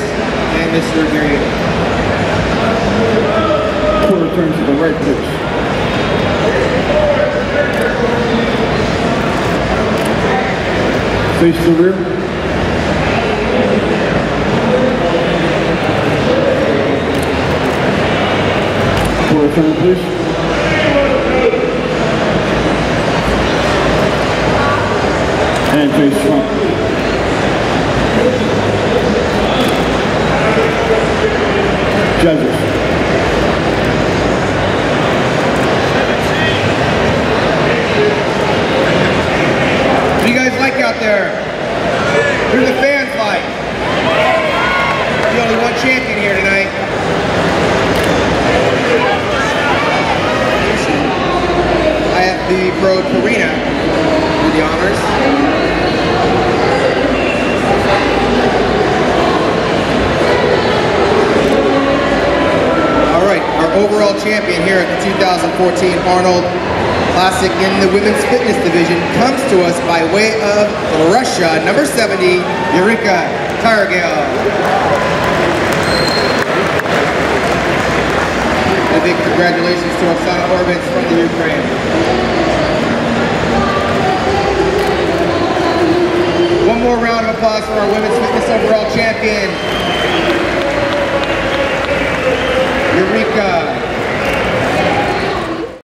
and Mr. Green. Quarter turn to the right pitch. Face to rear. Quarter turn, please. And face front. Judges. What do you guys like out there? Who do the fans like? There's only one champion here tonight. I have the Pro Purina do the honors. Our overall champion here at the 2014 Arnold Classic in the Women's Fitness Division comes to us by way of Russia, number 70, Eureka Kargil. A big congratulations to Oksana Orbitz from the Ukraine. One more round of applause for our Women's Fitness overall champion,